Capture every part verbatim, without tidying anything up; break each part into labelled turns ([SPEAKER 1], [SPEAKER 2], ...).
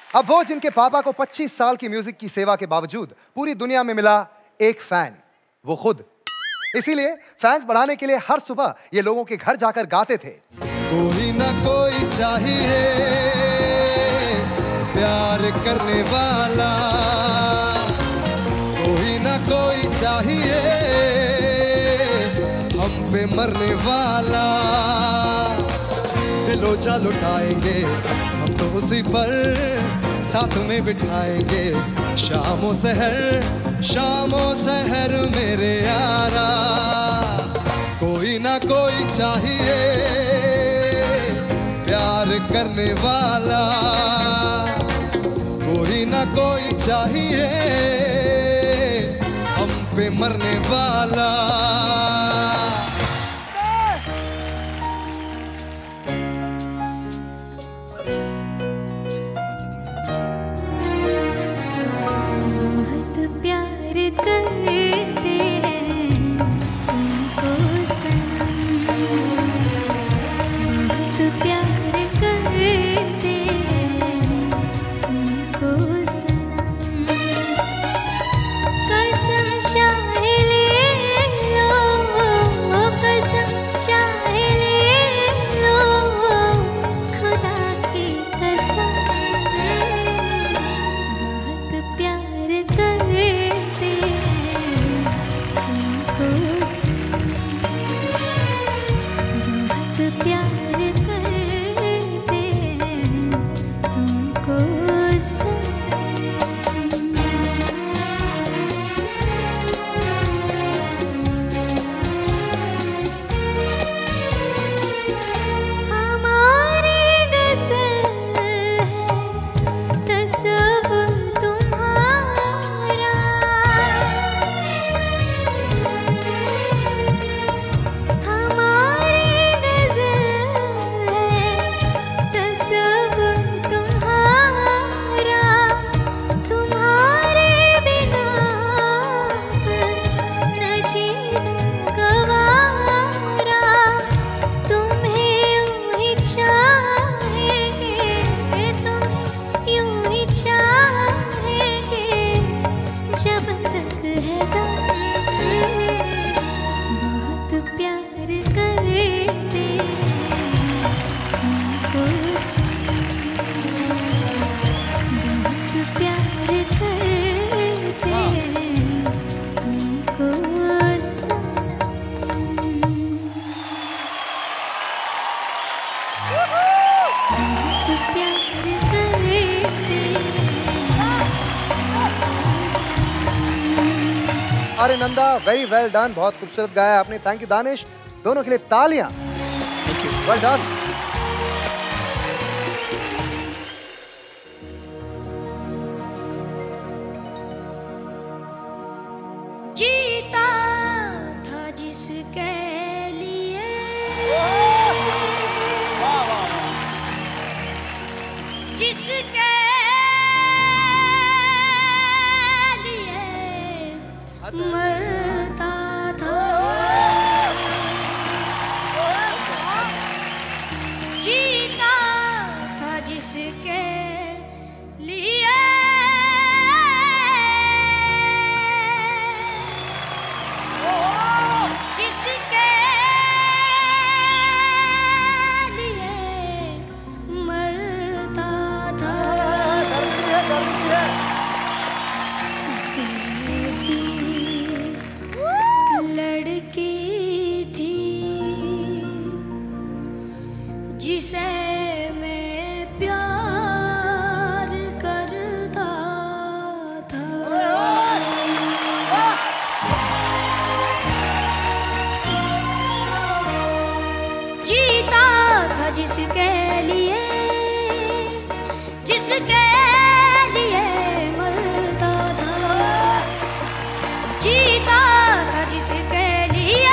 [SPEAKER 1] अब वो जिनके पापा को पच्चीस साल की म्यूजिक की सेवा के बावजूद पूरी दुनिया में मिला एक फैन, वो खुद। इसीलिए फैंस बढ़ाने के लिए हर सुबह ये लोगों के घर जाकर गाते थे।
[SPEAKER 2] कोई ना कोई चाहिए प्यार करने वाला, कोई ना कोई चाहिए हम पे मरने वाला। दिलो जा लुटाएंगे हम तो उसी पर साथ में बिठाएंगे, शामों सहर शामों सहर मेरे यारा। कोई ना कोई चाहिए प्यार करने वाला, कोई ना कोई चाहिए हम पे मरने वाला।
[SPEAKER 1] अरे नंदा, वेरी वेल डन, बहुत खूबसूरत गाया आपने। थैंक यू दानिश, दोनों के लिए तालियां। Thank you, well done.
[SPEAKER 3] जीता था जिसके लिए जिसके मरता था, जीता था जिसके लिए जिसके लिए मरता था। ऐसी लड़की थी जिसे मैं प्यार करता था, जीता था जिसके लिए जिसके लिए मरता था, जीता था जिसके लिए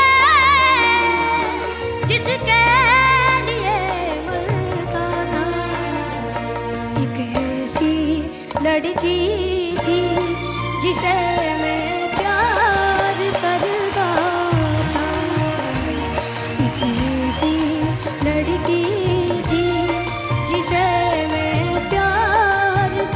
[SPEAKER 3] जिसके लिए मरता था। एक ऐसी लड़की थी जिसे मैं प्यार करता था, एक ऐसी लड़की थी जिसे मैं प्यार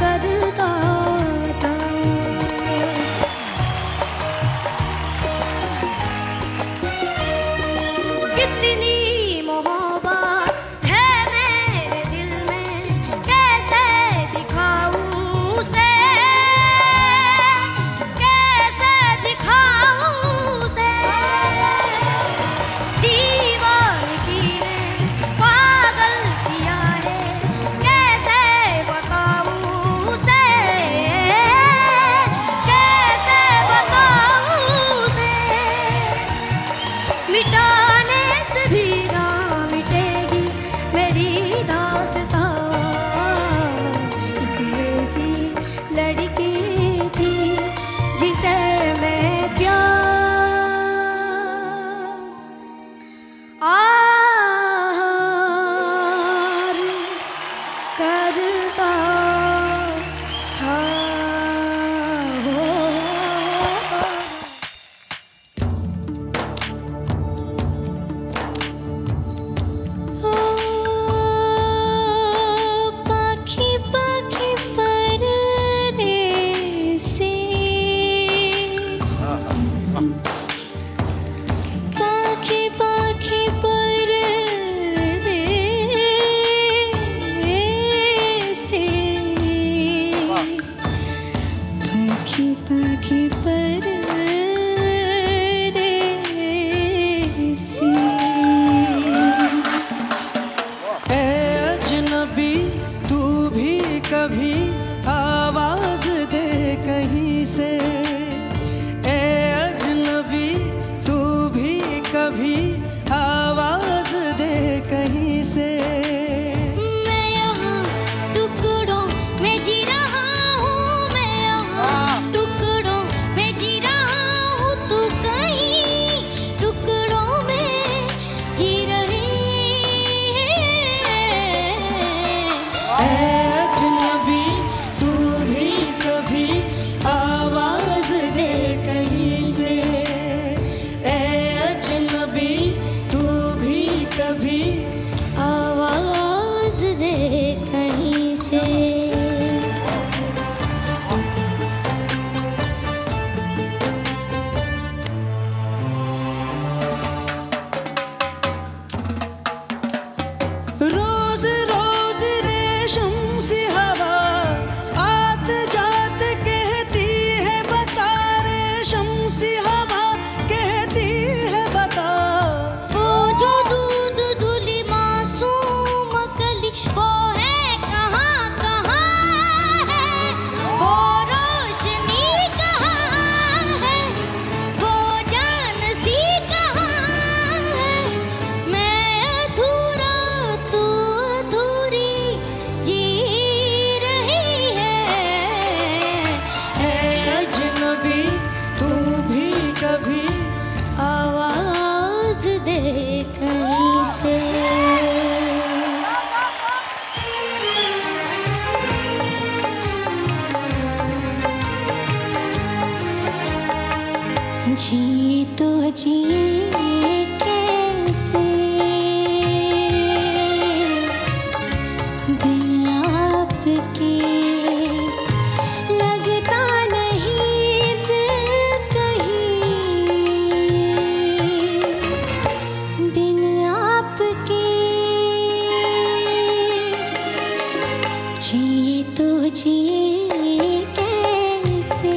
[SPEAKER 3] जिए कैसे,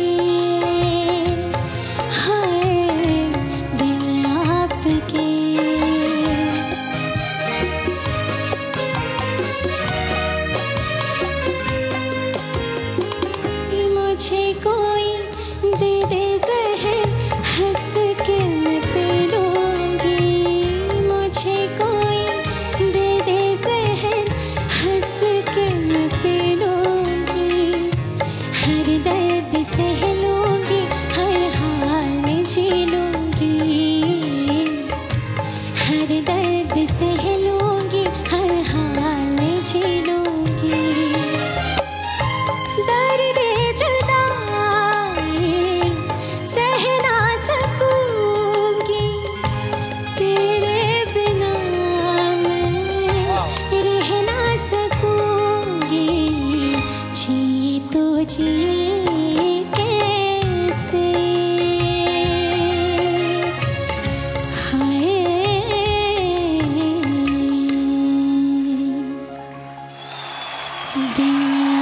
[SPEAKER 3] हाय बिन आपके। मुझे कोई दे दे ज़हर, हंस के मैं पी लूँगी। मुझे कोई दे दे ज़हर, हंस के मैं पी लूँगी। हर दर्द सह लूँगी, हर हाल में जी लूँगी। हर दर्द सह लूँगी, हर हाल में जी लूँगी। दर्द जुदाई सह ना सकूंगी, तेरे बिना मैं रह ना सकूंगी। जिए तो जिए कैसे, हाय बिन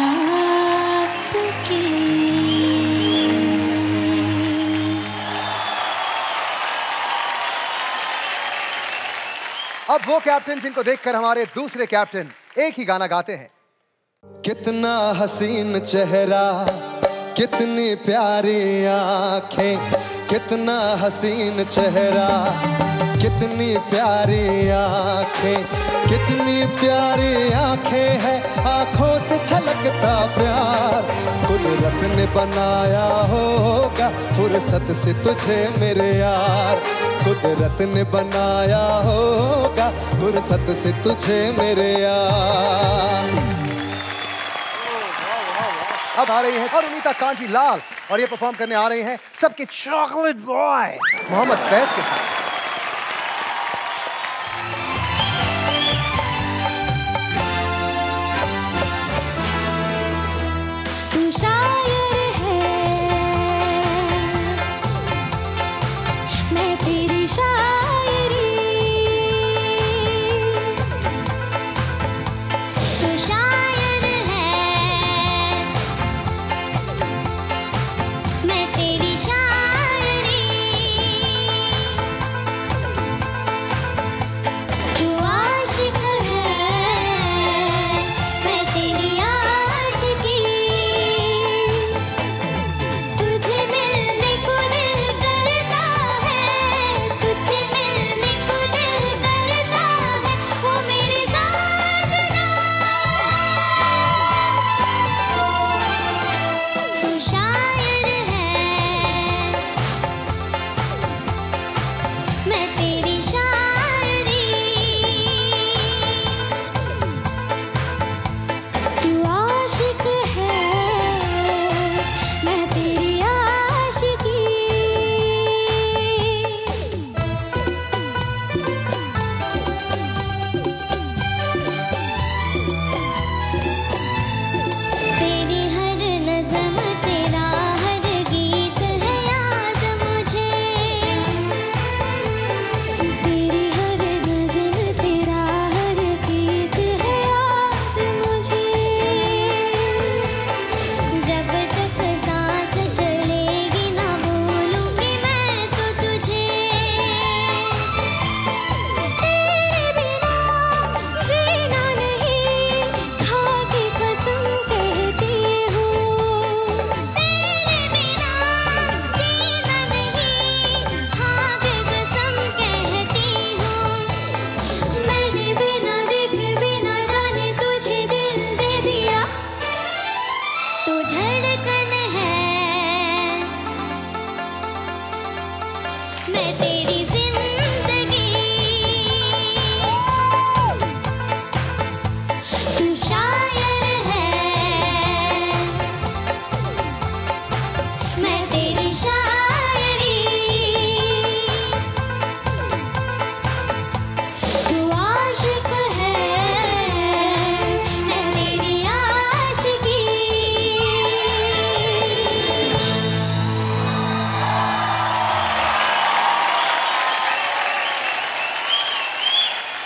[SPEAKER 3] आपके।
[SPEAKER 1] अब वो कैप्टन जिनको देखकर हमारे दूसरे कैप्टन एक ही गाना गाते हैं।
[SPEAKER 2] कितना हसीन चेहरा, कितनी प्यारी आंखें, कितना हसीन चेहरा, कितनी प्यारी आंखें, कितनी प्यारी आंखें हैं, आंखों से छलकता प्यार। कुदरत ने बनाया होगा फुर्सत से तुझे मेरे यार, कुदरत ने बनाया होगा फुर्सत से तुझे मेरे यार।
[SPEAKER 1] अब आ रही है अरुणिता कांजी लाल और ये परफॉर्म करने आ रहे हैं सबके चॉकलेट बॉय मोहम्मद फैज के साथ।
[SPEAKER 3] तू शायर है, मैं तेरी शायरी। तू शायर है, मैं तेरी शायरी।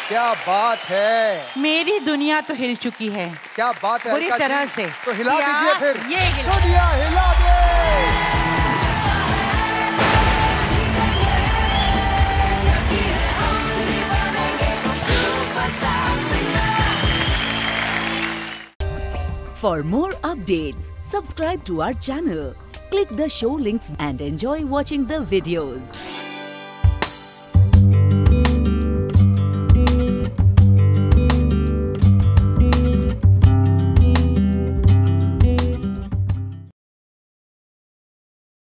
[SPEAKER 1] क्या बात है,
[SPEAKER 4] मेरी दुनिया तो हिल चुकी है।
[SPEAKER 1] क्या बात है,
[SPEAKER 4] बुरी
[SPEAKER 1] अलका
[SPEAKER 4] तरह
[SPEAKER 1] जी।
[SPEAKER 4] से।
[SPEAKER 1] तो हिला
[SPEAKER 4] क्या?
[SPEAKER 1] दीजिए फिर,
[SPEAKER 4] ये हिला।
[SPEAKER 1] दुनिया हिला दे।
[SPEAKER 5] For more updates, subscribe to our channel, click the show links and enjoy watching the videos.